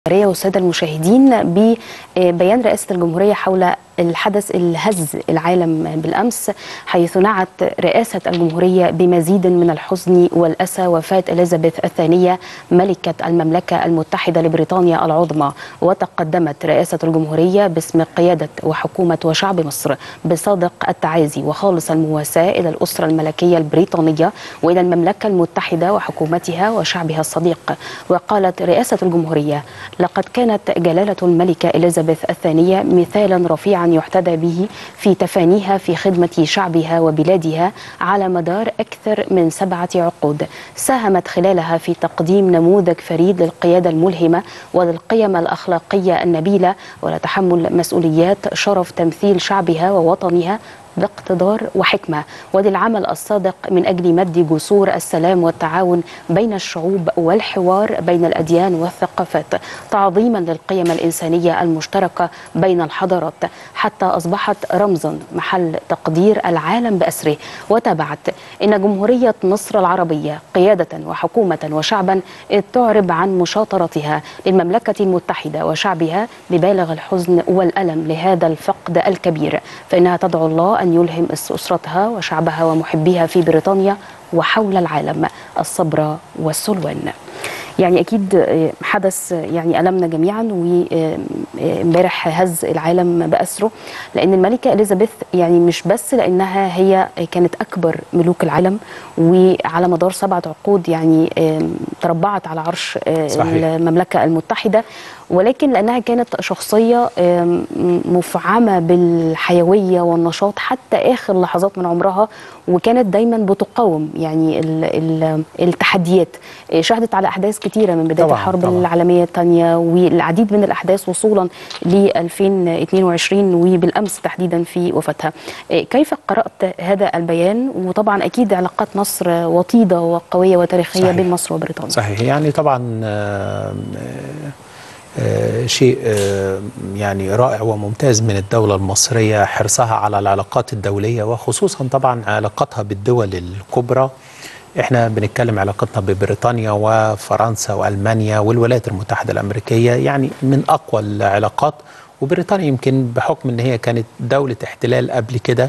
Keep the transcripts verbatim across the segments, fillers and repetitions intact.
والسادة المشاهدين ببيان رئاسة الجمهورية حول الحدث اللي هز العالم بالأمس، حيث نعت رئاسة الجمهورية بمزيد من الحزن والأسى وفاة إليزابيث الثانية ملكة المملكة المتحدة لبريطانيا العظمى. وتقدمت رئاسة الجمهورية باسم قيادة وحكومة وشعب مصر بصادق التعازي وخالص المواساة إلى الأسرة الملكية البريطانية وإلى المملكة المتحدة وحكومتها وشعبها الصديق. وقالت رئاسة الجمهورية: لقد كانت جلالة الملكة إليزابيث الثانية مثالا رفيعا يحتذى به في تفانيها في خدمة شعبها وبلادها على مدار أكثر من سبعة عقود. ساهمت خلالها في تقديم نموذج فريد للقيادة الملهمة وللقيم الأخلاقية النبيلة ولتحمل مسؤوليات شرف تمثيل شعبها ووطنها باقتدار وحكمة، وللعمل الصادق من أجل مد جسور السلام والتعاون بين الشعوب والحوار بين الأديان والثقافات، تعظيما للقيم الإنسانية المشتركة بين الحضارات، حتى أصبحت رمزا محل تقدير العالم بأسره. وتابعت: إن جمهورية مصر العربية قيادة وحكومة وشعبا إذ تعرب عن مشاطرتها للمملكة المتحدة وشعبها ببالغ الحزن والألم لهذا الفقد الكبير، فإنها تدعو الله أن يلهم أسرتها وشعبها ومحبيها في بريطانيا وحول العالم الصبر والسلوان. يعني أكيد حدث يعني ألمنا جميعا، وامبارح هز العالم بأسره، لأن الملكة إليزابيث يعني مش بس لأنها هي كانت أكبر ملوك العالم وعلى مدار سبعة عقود يعني تربعت على عرش صحيح. المملكة المتحدة، ولكن لأنها كانت شخصية مفعمة بالحيوية والنشاط حتى آخر لحظات من عمرها، وكانت دايما بتقاوم يعني ال ال التحديات. شهدت على أحداث كتيرة من بداية طبعًا الحرب طبعًا. العالمية الثانية والعديد من الأحداث وصولا ل ألفين واثنين وعشرين وبالأمس تحديدا في وفاتها. كيف قرأت هذا البيان؟ وطبعا أكيد علاقات مصر وطيدة وقوية وتاريخية صحيح. بين مصر وبريطانيا. صحيح، يعني طبعا آه شيء آه يعني رائع وممتاز من الدولة المصرية حرصها على العلاقات الدولية، وخصوصا طبعا علاقتها بالدول الكبرى. احنا بنتكلم علاقتنا ببريطانيا وفرنسا وألمانيا والولايات المتحدة الأمريكية، يعني من أقوى العلاقات. وبريطانيا يمكن بحكم ان هي كانت دولة احتلال قبل كده،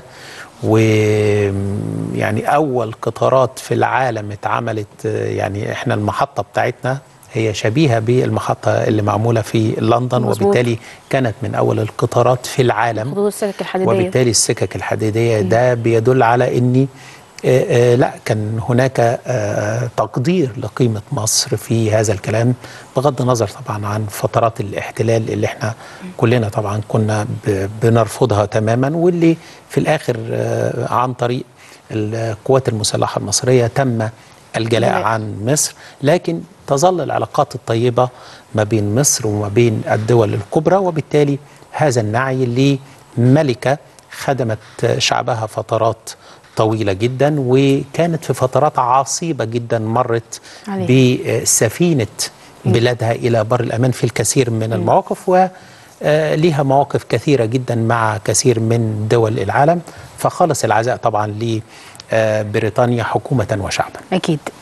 ويعني أول قطارات في العالم اتعملت، يعني احنا المحطة بتاعتنا هي شبيهة بالمحطة اللي معمولة في لندن، مزبوط. وبالتالي كانت من أول القطارات في العالم، خطوط السكك الحديدية. وبالتالي السكك الحديدية ده بيدل على أن آه آه لا كان هناك آه تقدير لقيمة مصر في هذا الكلام، بغض النظر طبعا عن فترات الاحتلال اللي احنا كلنا طبعا كنا بنرفضها تماما، واللي في الآخر آه عن طريق القوات المسلحة المصرية تم الجلاء عن مصر. لكن تظل العلاقات الطيبة ما بين مصر وما بين الدول الكبرى، وبالتالي هذا النعي لملكة خدمت شعبها فترات طويلة جدا، وكانت في فترات عصيبة جدا مرت بسفينة بلادها إلى بر الأمان في الكثير من المواقف، وليها مواقف كثيرة جدا مع كثير من دول العالم. فخالص العزاء طبعا لبريطانيا حكومة وشعبا. أكيد.